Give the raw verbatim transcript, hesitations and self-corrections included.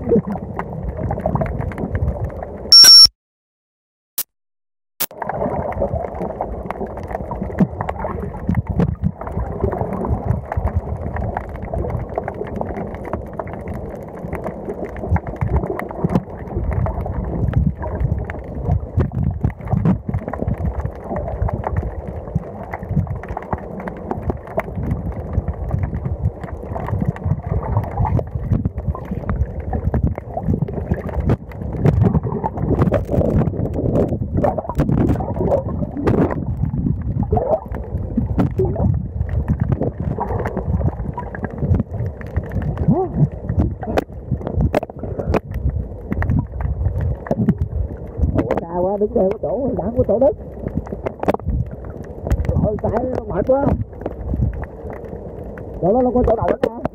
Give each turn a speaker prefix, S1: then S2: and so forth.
S1: Quá đứng đây có chỗ giảm có chỗ đất rồi chạy nó mệt quá chỗ đó nó có chỗ đầu đó nha.